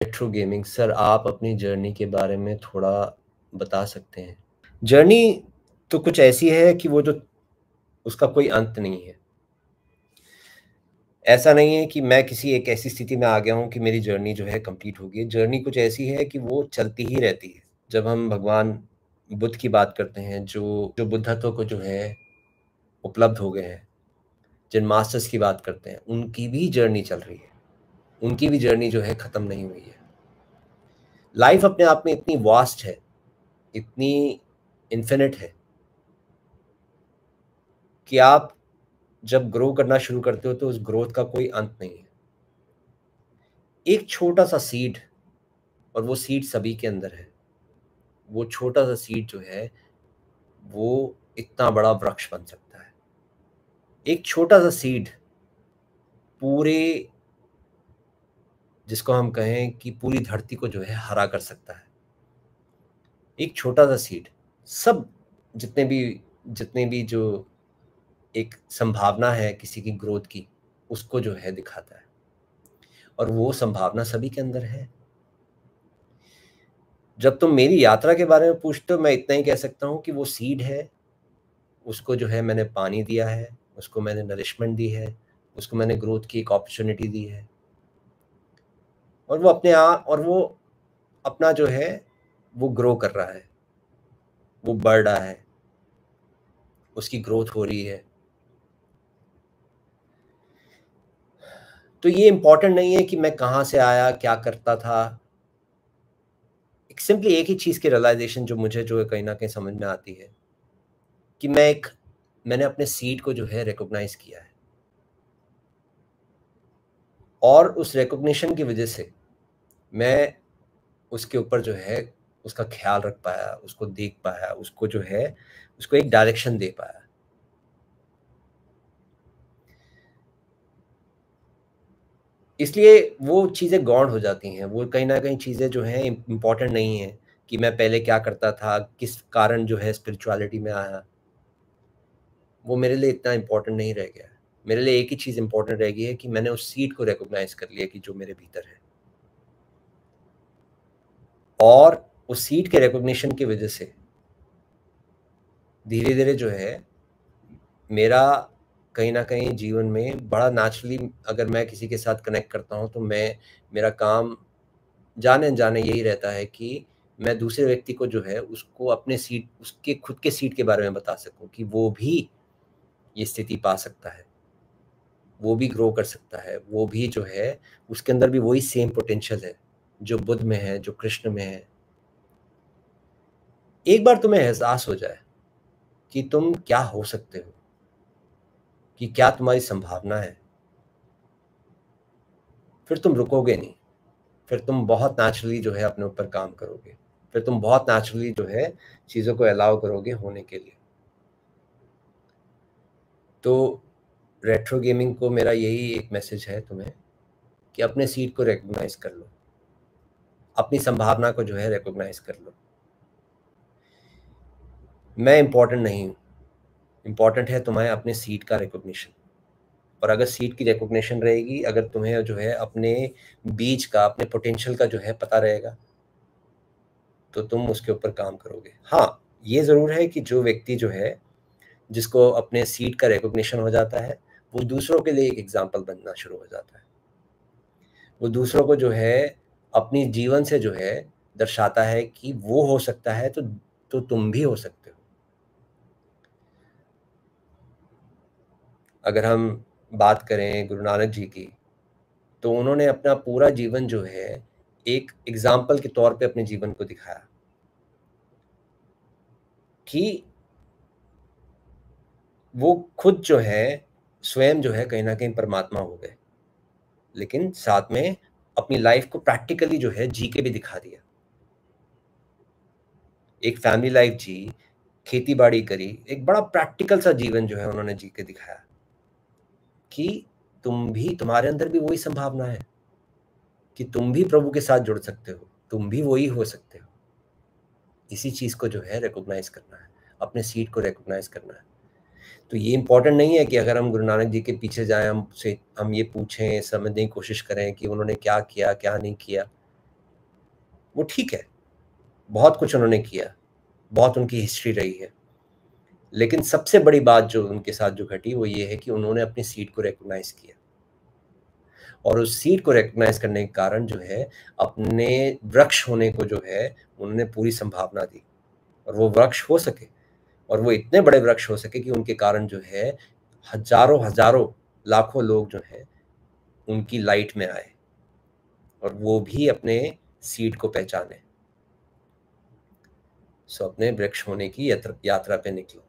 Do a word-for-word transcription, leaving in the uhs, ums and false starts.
Retro gaming sir, आप अपनी journey के बारे में थोड़ा बता सकते हैं? जर्नी तो कुछ ऐसी है कि वो जो उसका कोई अंत नहीं है। ऐसा नहीं है कि मैं किसी एक ऐसी स्थिति में आ गया हूँ कि मेरी जर्नी जो है कंप्लीट हो गई है। जर्नी कुछ ऐसी है कि वो चलती ही रहती है। जब हम भगवान बुद्ध की बात करते हैं, जो जो बुद्धत्व को जो है उपलब्ध हो गए हैं, जिन मास्टर्स की बात करते हैं, उनकी भी जर्नी चल रही है। उनकी भी जर्नी जो है खत्म नहीं हुई है। लाइफ अपने आप में इतनी वास्ट है, इतनी इन्फिनिट है कि आप जब ग्रो करना शुरू करते हो तो उस ग्रोथ का कोई अंत नहीं है। एक छोटा सा सीड, और वो सीड सभी के अंदर है, वो छोटा सा सीड जो है वो इतना बड़ा वृक्ष बन सकता है। एक छोटा सा सीड पूरे, जिसको हम कहें कि पूरी धरती को जो है हरा कर सकता है। एक छोटा सा सीड सब जितने भी जितने भी जो एक संभावना है किसी की ग्रोथ की, उसको जो है दिखाता है, और वो संभावना सभी के अंदर है। जब तुम मेरी यात्रा के बारे में पूछते हो, मैं इतना ही कह सकता हूँ कि वो सीड है, उसको जो है मैंने पानी दिया है, उसको मैंने नरिशमेंट दी है, उसको मैंने ग्रोथ की एक अपॉर्चुनिटी दी है, और वो अपने आप और वो अपना जो है वो ग्रो कर रहा है, वो बढ़ रहा है, उसकी ग्रोथ हो रही है। तो ये इम्पोर्टेंट नहीं है कि मैं कहाँ से आया, क्या करता था। एक सिंपली एक ही चीज़ की रियलाइजेशन जो मुझे जो है कहीं ना कहीं समझ में आती है कि मैं एक मैंने अपने सीड को जो है रिकॉग्नाइज किया है, और उस रिकॉग्निशन की वजह से मैं उसके ऊपर जो है उसका ख्याल रख पाया, उसको देख पाया, उसको जो है उसको एक डायरेक्शन दे पाया। इसलिए वो चीज़ें गौण हो जाती हैं, वो कहीं ना कहीं चीज़ें जो हैं इम्पॉर्टेंट नहीं है कि मैं पहले क्या करता था, किस कारण जो है स्पिरिचुअलिटी में आया। वो मेरे लिए इतना इम्पोर्टेंट नहीं रह गया है। मेरे लिए एक ही चीज़ इम्पोर्टेंट रह गई है कि मैंने उस सीड को रिकॉग्नाइज कर लिया कि जो मेरे भीतर है, और उस सीड के रिकॉग्निशन की वजह से धीरे धीरे जो है मेरा कहीं न कहीं जीवन में बड़ा नेचुरली, अगर मैं किसी के साथ कनेक्ट करता हूँ तो मैं मेरा काम जाने-अनजाने यही रहता है कि मैं दूसरे व्यक्ति को जो है उसको अपने सीड उसके खुद के सीड के बारे में बता सकूँ कि वो भी ये स्थिति पा सकता है, वो भी ग्रो कर सकता है, वो भी जो है उसके अंदर भी वही सेम पोटेंशियल है जो बुद्ध में है, जो कृष्ण में है। एक बार तुम्हें एहसास हो जाए कि तुम क्या हो सकते हो, कि क्या तुम्हारी संभावना है, फिर तुम रुकोगे नहीं। फिर तुम बहुत नेचुरली जो है अपने ऊपर काम करोगे। फिर तुम बहुत नेचुरली जो है चीज़ों को अलाउ करोगे होने के लिए। तो रेट्रो गेमिंग को मेरा यही एक मैसेज है तुम्हें कि अपने सीड को रिकॉग्नाइज कर लो, अपनी संभावना को जो है रिकॉग्नाइज कर लो। मैं इम्पोर्टेंट नहीं हूँ, इम्पोर्टेंट है तुम्हें अपने सीड का रिकॉग्निशन। और अगर सीड की रिकॉग्निशन रहेगी, अगर तुम्हें जो है अपने बीज का, अपने पोटेंशियल का जो है पता रहेगा, तो तुम उसके ऊपर काम करोगे। हाँ, ये ज़रूर है कि जो व्यक्ति जो है जिसको अपने सीड का रिकॉग्निशन हो जाता है, वो दूसरों के लिए एक एग्जाम्पल बनना शुरू हो जाता है। वो दूसरों को जो है अपनी जीवन से जो है दर्शाता है कि वो हो सकता है, तो तो तुम भी हो सकते हो। अगर हम बात करें गुरु नानक जी की, तो उन्होंने अपना पूरा जीवन जो है एक एग्जाम्पल के तौर पे अपने जीवन को दिखाया कि वो खुद जो है स्वयं जो है कहीं न कहीं परमात्मा हो गए, लेकिन साथ में अपनी लाइफ को प्रैक्टिकली जो है जी के भी दिखा दिया। एक फैमिली लाइफ जी, खेती-बाड़ी करी, एक बड़ा प्रैक्टिकल सा जीवन जो है उन्होंने जी के दिखाया कि तुम भी, तुम्हारे अंदर भी वही संभावना है कि तुम भी प्रभु के साथ जुड़ सकते हो, तुम भी वही हो सकते हो। इसी चीज़ को जो है रिकॉग्नाइज़ करना है, अपने सीड को रिकॉग्नाइज़ करना है। तो ये इम्पोर्टेंट नहीं है कि अगर हम गुरु नानक जी के पीछे जाएँ, हम से हम ये पूछें, समझने की कोशिश करें कि उन्होंने क्या किया, क्या नहीं किया। वो ठीक है, बहुत कुछ उन्होंने किया, बहुत उनकी हिस्ट्री रही है। लेकिन सबसे बड़ी बात जो उनके साथ जो घटी वो ये है कि उन्होंने अपनी सीट को रिकॉग्नाइज़ किया और उस सीट को रिकॉग्नाइज़ करने के कारण जो है अपने वृक्ष होने को जो है उन्होंने पूरी संभावना दी और वो वृक्ष हो सके और वो इतने बड़े वृक्ष हो सके कि उनके कारण जो है हज़ारों हज़ारों लाखों लोग जो हैं उनकी लाइट में आए और वो भी अपने सीट को पहचाने। सो अपने वृक्ष होने की यात्रा यात्रा पे निकलो।